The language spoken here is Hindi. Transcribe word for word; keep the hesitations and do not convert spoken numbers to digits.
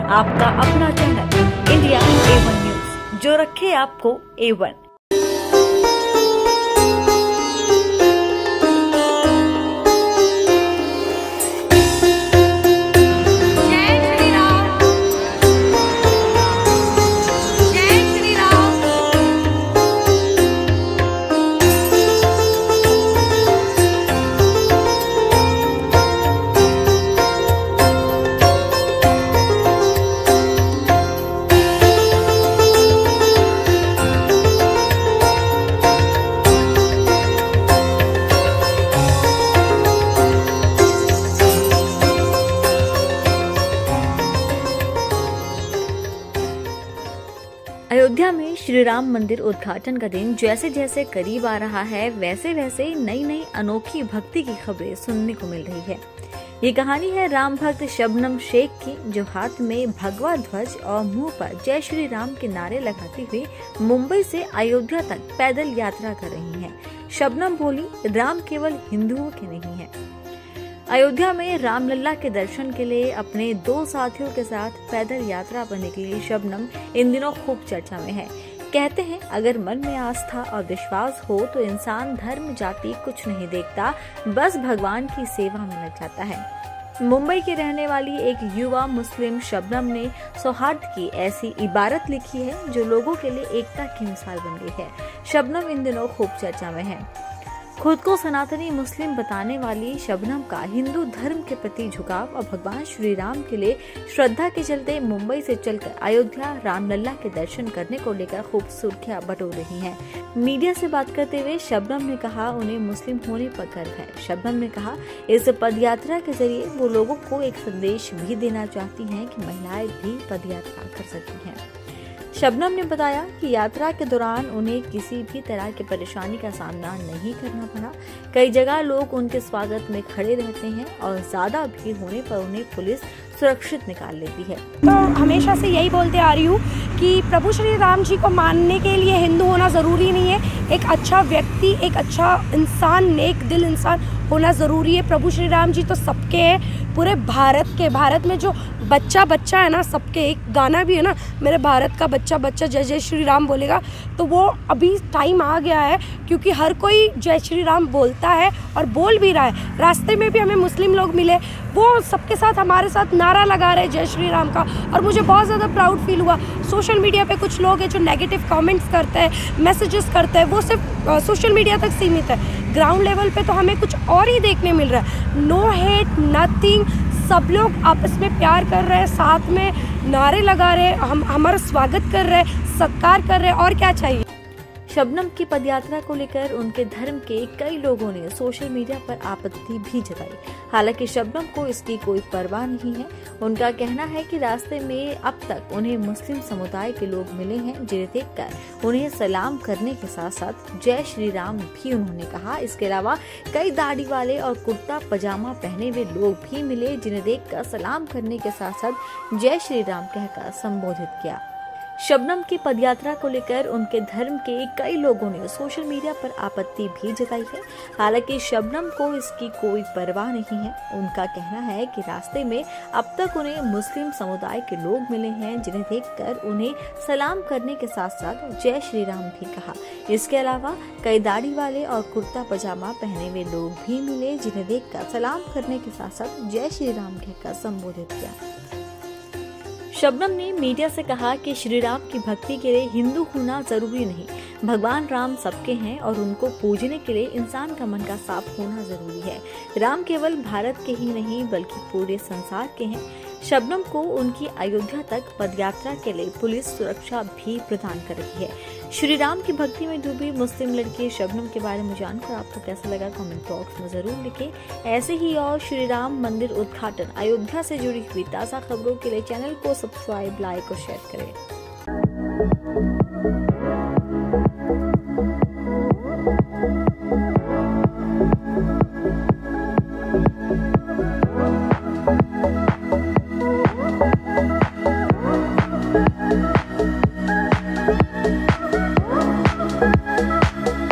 आपका अपना channel India A one news, जो रखे आपको ए वन। अयोध्या में श्री राम मंदिर उद्घाटन का दिन जैसे जैसे करीब आ रहा है, वैसे वैसे नई नई अनोखी भक्ति की खबरें सुनने को मिल रही है। ये कहानी है राम भक्त शबनम शेख की, जो हाथ में भगवा ध्वज और मुंह पर जय श्री राम के नारे लगाती हुई मुंबई से अयोध्या तक पैदल यात्रा कर रही हैं। शबनम बोली, राम केवल हिंदुओं के नहीं है। अयोध्या में रामलला के दर्शन के लिए अपने दो साथियों के साथ पैदल यात्रा पर निकली शबनम इन दिनों खूब चर्चा में है। कहते हैं, अगर मन में आस्था और विश्वास हो तो इंसान धर्म जाति कुछ नहीं देखता, बस भगवान की सेवा में लग जाता है। मुंबई की रहने वाली एक युवा मुस्लिम शबनम ने सौहार्द की ऐसी इबारत लिखी है जो लोगों के लिए एकता की मिसाल बन गई है। शबनम इन दिनों खूब चर्चा में है। खुद को सनातनी मुस्लिम बताने वाली शबनम का हिंदू धर्म के प्रति झुकाव और भगवान श्री राम के लिए श्रद्धा के चलते मुंबई से चलकर अयोध्या रामलला के दर्शन करने को लेकर खूब सुर्खियां बटोर रही हैं। मीडिया से बात करते हुए शबनम ने कहा, उन्हें मुस्लिम होने पर गर्व है। शबनम ने कहा, इस पदयात्रा के जरिए वो लोगों को एक संदेश भी देना चाहती हैं कि महिलाएं भी पदयात्रा कर सकती हैं। शबनम ने बताया कि यात्रा के दौरान उन्हें किसी भी तरह की परेशानी का सामना नहीं करना पड़ा। कई जगह लोग उनके स्वागत में खड़े रहते हैं और ज्यादा भीड़ होने पर उन्हें पुलिस सुरक्षित निकाल लेती है। तो हमेशा से यही बोलते आ रही हूँ कि प्रभु श्री राम जी को मानने के लिए हिंदू होना ज़रूरी नहीं है। एक अच्छा व्यक्ति, एक अच्छा इंसान, नेक दिल इंसान होना ज़रूरी है। प्रभु श्री राम जी तो सबके हैं, पूरे भारत के। भारत में जो बच्चा बच्चा है ना, सबके। एक गाना भी है ना, मेरे भारत का बच्चा बच्चा जय जय श्री राम बोलेगा। तो वो अभी टाइम आ गया है, क्योंकि हर कोई जय श्री राम बोलता है और बोल भी रहा है। रास्ते में भी हमें मुस्लिम लोग मिले, वो सबके साथ हमारे साथ नारा लगा रहे जय श्री राम का, और मुझे बहुत ज़्यादा प्राउड फील हुआ। सोशल मीडिया पे कुछ लोग हैं जो नेगेटिव कमेंट्स करते हैं, मैसेजेस करते हैं, वो सिर्फ सोशल मीडिया तक सीमित है। ग्राउंड लेवल पे तो हमें कुछ और ही देखने मिल रहा है। No hate, nothing. सब लोग आपस में प्यार कर रहे हैं, साथ में नारे लगा रहे हैं, हम हमारा स्वागत कर रहे हैं, सत्कार कर रहे हैं, और क्या चाहिए। शबनम की पदयात्रा को लेकर उनके धर्म के कई लोगों ने सोशल मीडिया पर आपत्ति भी जताई। हालांकि शबनम को इसकी कोई परवाह नहीं है। उनका कहना है कि रास्ते में अब तक उन्हें मुस्लिम समुदाय के लोग मिले हैं, जिन्हें देखकर उन्हें सलाम करने के साथ साथ जय श्री राम भी उन्होंने कहा। इसके अलावा कई दाढ़ी वाले और कुर्ता पजामा पहने हुए लोग भी मिले, जिन्हें देखकर सलाम करने के साथ साथ जय श्री राम कहकर संबोधित किया। शबनम की पदयात्रा को लेकर उनके धर्म के कई लोगों ने सोशल मीडिया पर आपत्ति भी जताई है। हालांकि शबनम को इसकी कोई परवाह नहीं है। उनका कहना है कि रास्ते में अब तक उन्हें मुस्लिम समुदाय के लोग मिले हैं, जिन्हें देखकर उन्हें सलाम करने के साथ साथ जय श्री राम भी कहा। इसके अलावा कई दाढ़ी वाले और कुर्ता पजामा पहने हुए लोग भी मिले, जिन्हें देखकर सलाम करने के साथ साथ जय श्री राम कहकर संबोधित किया। शबनम ने मीडिया से कहा कि श्री राम की भक्ति के लिए हिंदू होना जरूरी नहीं, भगवान राम सबके हैं और उनको पूजने के लिए इंसान का मन का साफ होना जरूरी है। राम केवल भारत के ही नहीं बल्कि पूरे संसार के हैं। शबनम को उनकी अयोध्या तक पदयात्रा के लिए पुलिस सुरक्षा भी प्रदान कर रही है। श्री राम की भक्ति में डूबी मुस्लिम लड़की शबनम के बारे में जानकर आपको कैसा लगा, कमेंट बॉक्स में जरूर लिखें। ऐसे ही और श्री राम मंदिर उद्घाटन अयोध्या से जुड़ी हुई ताज़ा खबरों के लिए चैनल को सब्सक्राइब, लाइक और शेयर करें।